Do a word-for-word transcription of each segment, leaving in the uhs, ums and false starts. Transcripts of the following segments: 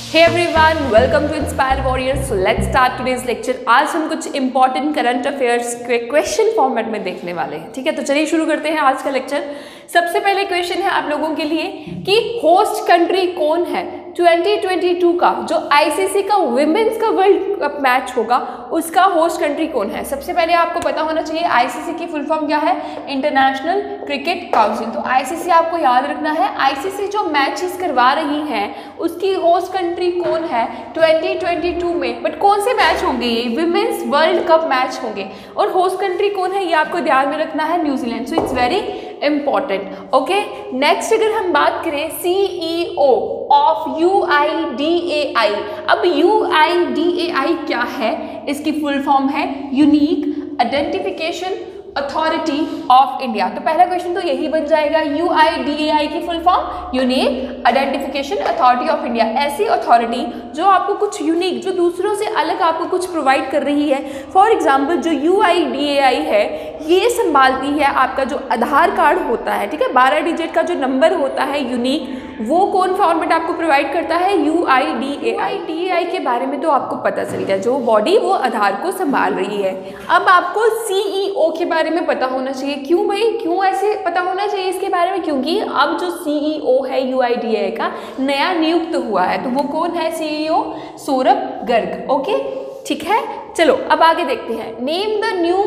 Hey everyone, welcome to Inspire Warriors. So let's start today's lecture. आज हम कुछ important current affairs के question format में देखने वाले हैं. ठीक है, तो चलिए शुरू करते हैं आज का लेक्चर. सबसे पहले क्वेश्चन है आप लोगों के लिए कि होस्ट कंट्री कौन है ट्वेंटी ट्वेंटी टू का जो आईसीसी का विमेंस का वर्ल्ड कप मैच होगा उसका होस्ट कंट्री कौन है. सबसे पहले आपको पता होना चाहिए आईसीसी की फुल फॉर्म क्या है, इंटरनेशनल क्रिकेट काउंसिल. तो आईसीसी आपको याद रखना है. आईसीसी जो मैचेस करवा रही है उसकी होस्ट कंट्री कौन है ट्वेंटी ट्वेंटी टू में. बट कौन से मैच होंगे, ये विमेंस वर्ल्ड कप मैच होंगे और होस्ट कंट्री कौन है ये आपको ध्यान में रखना है, New Zealand. So it's very important. Okay, next अगर हम बात करें CEO of U I D A I. अब U I D A I क्या है, इसकी फुल फॉर्म है unique identification authority of India. तो पहला क्वेश्चन तो यही बन जाएगा, you I D A I की full form unique identification authority of India. ऐसी अथॉरिटी जो आपको कुछ यूनिक, जो दूसरों से अलग आपको कुछ प्रोवाइड कर रही है. फॉर एग्जांपल जो U I D A I है ये संभालती है आपका जो आधार कार्ड होता है. ठीक है, बारह डिजिट का जो नंबर होता है यूनिक, वो कौन फॉर्मेट आपको प्रोवाइड करता है, U I D A I. D A I के बारे में तो आपको पता चल गया, जो बॉडी वो आधार को संभाल रही है. अब आपको सीईओ के बारे में पता होना चाहिए. क्यों भाई, क्यों ऐसे पता होना चाहिए इसके बारे में, क्योंकि अब जो सीईओ है यू आई डी ए आई का नया नियुक्त हुआ है. तो वो कौन है, सीईओ सौरभ गर्ग. ओके ठीक है, चलो अब आगे देखते हैं. Name the new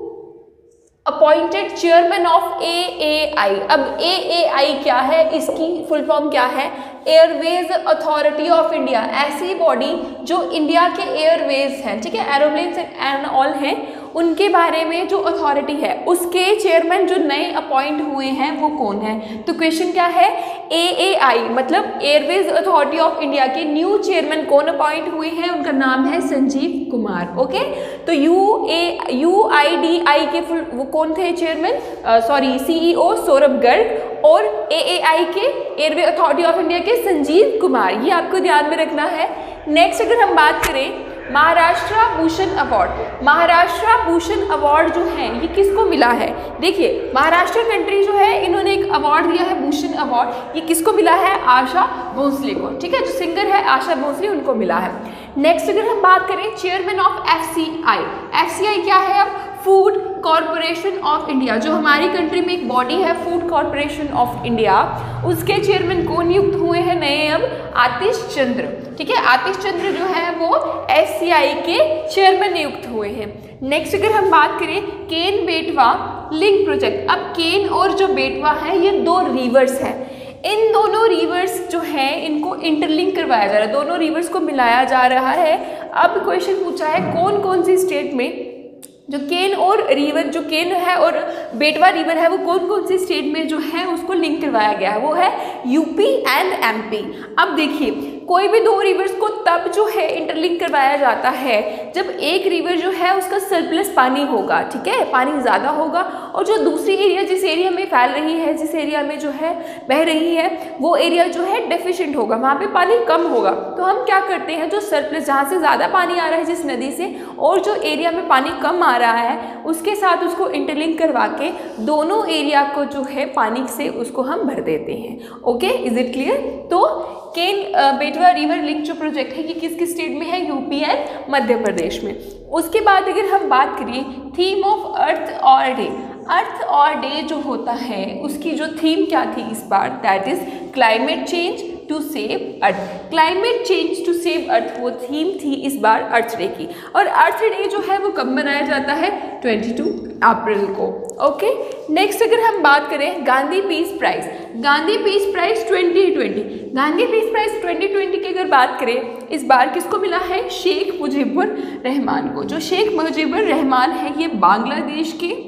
appointed chairman of A A I. अब ए ए आई क्या है, इसकी फुल फॉर्म क्या है, एयरवेज अथॉरिटी ऑफ इंडिया. ऐसी बॉडी जो इंडिया के एयरवेज हैं, ठीक है, एरोप्लेन्स एंड ऑल हैं, उनके बारे में जो अथॉरिटी है उसके चेयरमैन जो नए अपॉइंट हुए हैं वो कौन है. तो क्वेश्चन क्या है, ए ए आई मतलब एयरवेज अथॉरिटी ऑफ इंडिया के न्यू चेयरमैन कौन अपॉइंट हुए हैं, उनका नाम है संजीव कुमार. ओके, तो U A U I D I के फुल वो कौन थे chairman, sorry CEO Saurabh Garg और ए ए आई के एयरवे अथॉरिटी ऑफ इंडिया के संजीव कुमार. ये आपको ध्यान में रखना है. नेक्स्ट अगर हम बात करें महाराष्ट्र भूषण अवार्ड. महाराष्ट्र भूषण अवार्ड जो है ये किसको मिला है. देखिए महाराष्ट्र कंट्री जो है इन्होंने एक अवार्ड दिया है भूषण अवार्ड. ये किसको मिला है, आशा भोसले को. ठीक है, जो सिंगर है आशा भोसले उनको मिला है. नेक्स्ट अगर हम बात करें chairman of F C I. F C I क्या है, अब फूड कॉरपोरेशन ऑफ इंडिया. जो हमारी कंट्री में एक बॉडी है फूड कॉरपोरेशन ऑफ इंडिया, उसके चेयरमैन कौन नियुक्त हुए हैं नए, अब आतिश चंद्र. ठीक है, आतिश चंद्र जो है वो एफ सी आई के चेयरमैन नियुक्त हुए हैं. नेक्स्ट अगर हम बात करें केन बेटवा लिंक प्रोजेक्ट. अब केन और जो बेटवा है ये दो रिवर्स हैं. इन दोनों रिवर्स जो हैं इनको इंटरलिंक करवाया जा रहा है, दोनों रिवर्स को मिलाया जा रहा है. अब क्वेश्चन पूछा है कौन कौन सी स्टेट में जो केन और रिवर, जो केन है और बेटवा रिवर है वो कौन कौन सी स्टेट में जो है उसको लिंक करवाया गया है, वो है यूपी एंड एमपी. अब देखिए कोई भी दो रिवर्स को तब जो है इंटरलिंक करवाया जाता है जब एक रिवर जो है उसका सरप्लस पानी होगा. ठीक है, पानी ज़्यादा होगा और जो दूसरी एरिया जिस एरिया में फैल रही है, जिस एरिया में जो है बह रही है वो एरिया जो है डेफिशिएंट होगा, वहाँ पे पानी कम होगा. तो हम क्या करते हैं, जो सरप्लस जहाँ से ज़्यादा पानी आ रहा है जिस नदी से और जो एरिया में पानी कम आ रहा है उसके साथ उसको इंटरलिंक करवा के दोनों एरिया को जो है पानी से उसको हम भर देते हैं. Okay, is it clear. तो केन बेटवा रिवर लिंक जो प्रोजेक्ट है ये किस किस स्टेट में है, यूपी एंड मध्य प्रदेश में. उसके बाद अगर हम बात करिए थीम ऑफ अर्थ और डे. अर्थ और डे जो होता है उसकी जो थीम क्या थी इस बार, that is climate change to save earth. Climate change to save earth वो थीम थी इस बार अर्थ डे की. और अर्थ डे जो है वो कब मनाया जाता है, बाईस अप्रैल को. ओके, नेक्स्ट अगर हम बात करें Gandhi peace prize. Gandhi peace prize twenty twenty. Gandhi peace prize twenty twenty की अगर बात करें इस बार किसको मिला है, शेख मुजीबुर रहमान को. जो शेख मुजीबुर रहमान है ये बांग्लादेश के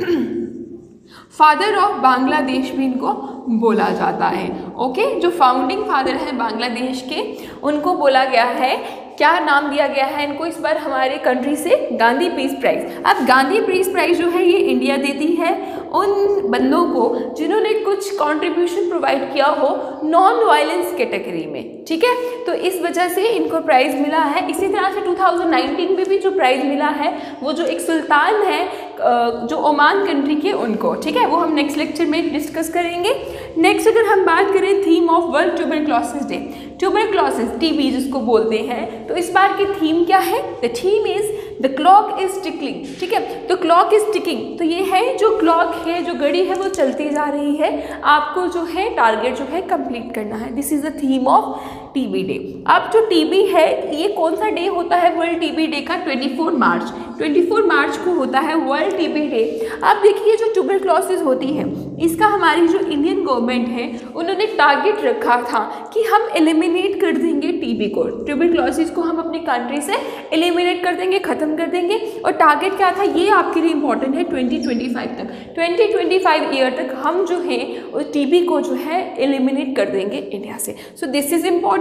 फादर ऑफ बांग्लादेश भी इनको बोला जाता है. ओके, जो फाउंडिंग फादर हैं बांग्लादेश के उनको बोला गया है. क्या नाम दिया गया है इनको इस बार हमारे कंट्री से, गांधी पीस प्राइज. अब गांधी पीस प्राइज जो है ये इंडिया देती है उन बंदों को जिन्होंने कुछ कंट्रीब्यूशन प्रोवाइड किया हो नॉन वायलेंस कैटेगरी में. ठीक है, तो इस वजह से इनको प्राइज़ मिला है. इसी तरह से टू थाउजेंड नाइनटीन में भी जो प्राइज़ मिला है वो जो एक सुल्तान है जो ओमान कंट्री के उनको. ठीक है, वो हम नेक्स्ट लेक्चर में डिस्कस करेंगे. नेक्स्ट अगर हम बात करें theme of world tuberculosis day. Tuberculosis TB जिसको बोलते हैं। तो इस बार की थीम क्या है? The theme is the clock is ticking, ठीक है, तो क्लॉक इज टिकिंग, तो ये है जो क्लॉक है, जो घड़ी है वो चलती जा रही है, आपको जो है टारगेट जो है कंप्लीट करना है। This is the theme of TB day. अब जो टीबी है ये कौन सा डे होता है वर्ल्ड टीबी डे का? चौबीस मार्च, चौबीस मार्च को होता है वर्ल्ड टीबी डे। अब देखिए जो ट्यूबरक्लोसिस होती है इसका हमारी जो इंडियन गवर्नमेंट है उन्होंने टारगेट रखा था कि हम एलिमिनेट कर देंगे टीबी को, ट्यूबरक्लोसिस को हम अपनी कंट्री से एलिमिनेट कर देंगे, खत्म कर देंगे। और टारगेट क्या था ये आपके लिए इंपॉर्टेंट है, ट्वेंटी ट्वेंटी फाइव तक, ट्वेंटी ट्वेंटी फाइव ईयर तक हम जो है उस टीबी को जो है एलिमिनेट कर देंगे इंडिया से। So this is important,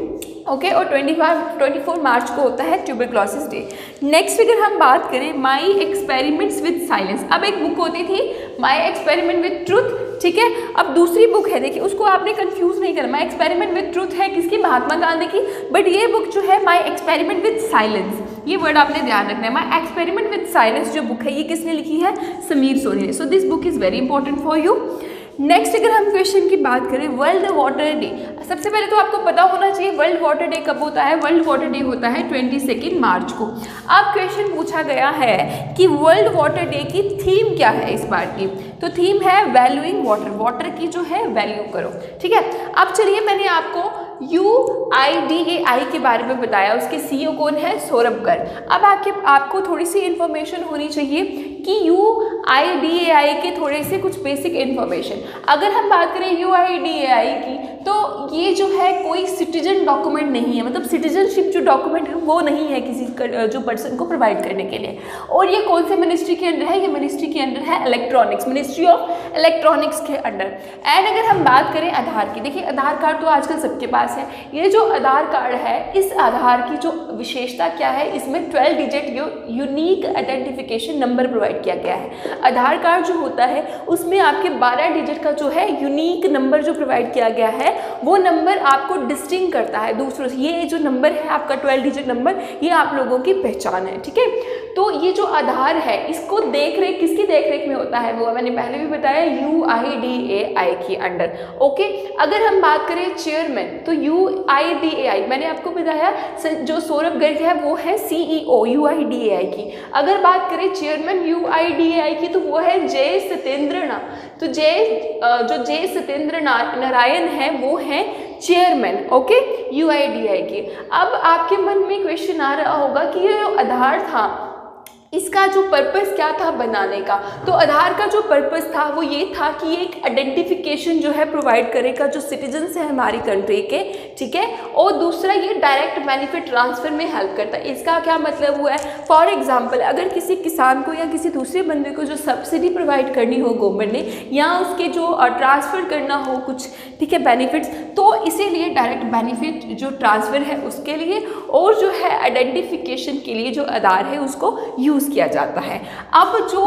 okay. और twenty five twenty four March को होता है ट्यूबरक्लोसिस डे। नेक्स्ट अगर हम बात करें माई एक्सपेरिमेंट्स विद साइलेंस, अब एक बुक होती थी माई एक्सपेरिमेंट विद ट्रूथ, ठीक है। अब दूसरी बुक है, देखिए उसको आपने कंफ्यूज नहीं करना, माई एक्सपेरिमेंट विद ट्रूथ है किसकी? महात्मा गांधी की। बट ये बुक जो है माई एक्सपेरिमेंट विद साइलेंस, ये वर्ड आपने ध्यान रखना है। माई एक्सपेरिमेंट विद साइलेंस जो बुक है ये किसने लिखी है? समीर सोनी ने। So this book is very important for you. Next अगर हम क्वेश्चन की बात करें वर्ल्ड वाटर डे, सबसे पहले तो आपको पता होना चाहिए वर्ल्ड वाटर डे कब होता है। वर्ल्ड वाटर डे होता है बाईस मार्च को। अब क्वेश्चन पूछा गया है कि वर्ल्ड वाटर डे की थीम क्या है इस बार की? तो थीम है वैल्यूइंग वाटर, वाटर की जो है वैल्यू करो, ठीक है। अब चलिए मैंने आपको you I D A I के बारे में बताया, उसके सीईओ कौन है? सौरभ गर्ग। अब आपके आपको थोड़ी सी इन्फॉर्मेशन होनी चाहिए कि you I D A I के थोड़े से कुछ बेसिक इन्फॉर्मेशन। अगर हम बात करें you I D A I की तो ये जो है कोई सिटीजन डॉक्यूमेंट नहीं है, मतलब सिटीजनशिप जो डॉक्यूमेंट है वो नहीं है किसी जो पर्सन को प्रोवाइड करने के लिए। और ये कौन से मिनिस्ट्री के अंडर है? ये मिनिस्ट्री के अंडर है इलेक्ट्रॉनिक्स, मिनिस्ट्री ऑफ इलेक्ट्रॉनिक्स के अंडर। एंड अगर हम बात करें आधार की, देखिए आधार कार्ड तो आजकल सबके पास है। ये जो आधार कार्ड है इस आधार की जो विशेषता क्या है? इसमें ट्वेल्व डिजिट यो यूनिक आइडेंटिफिकेशन नंबर प्रोवाइड किया गया है। आधार कार्ड जो होता है उसमें आपके बारह डिजिट का जो है यूनिक नंबर जो प्रोवाइड किया गया है वो नंबर आपको डिस्टिंग करता है दूसरों से। ये जो नंबर है आपका ट्वेल्व डिजिट नंबर, ये आप लोगों की पहचान है, ठीक है। तो ये जो आधार है इसको देख रेख किसकी देख रेख में होता है? वो मैंने पहले भी बताया you I D A I के अंडर, ओके। अगर हम बात करें चेयरमैन तो यू आई डी ए आई, मैंने आपको बताया जो सौरभ गर्ग है वो है CEO U I D A I की। अगर बात करें chairman U I D A I की तो वो है जय सत्येंद्र नारायण। तो जय जो जय सत्येंद्र नारायण है वो है chairman, okay, U I D A I की। अब आपके मन में क्वेश्चन आ रहा होगा कि ये जो आधार था इसका जो पर्पस क्या था बनाने का? तो आधार का जो पर्पस था वो ये था कि एक आइडेंटिफिकेशन जो है प्रोवाइड करेगा जो सिटीजन्स हैं हमारी कंट्री के, ठीक है। और दूसरा ये डायरेक्ट बेनिफिट ट्रांसफर में हेल्प करता है। इसका क्या मतलब हुआ है? फॉर एग्जांपल अगर किसी किसान को या किसी दूसरे बंदे को जो सब्सिडी प्रोवाइड करनी हो गवर्नमेंट ने या उसके जो ट्रांसफ़र करना हो कुछ, ठीक है, बेनिफिट्स, तो इसीलिए डायरेक्ट बेनिफिट जो ट्रांसफ़र है उसके लिए और जो है आइडेंटिफिकेशन के लिए जो आधार है उसको यूज किया जाता है। अब जो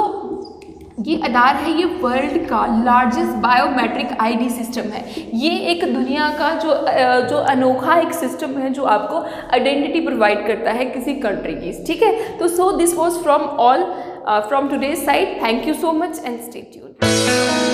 ये आधार है ये वर्ल्ड का लार्जेस्ट बायोमेट्रिक आईडी सिस्टम है। ये एक दुनिया का जो जो अनोखा एक सिस्टम है जो आपको आइडेंटिटी प्रोवाइड करता है किसी कंट्री की, ठीक है। तो so this was from all from today's side. Thank you so much and stay tuned.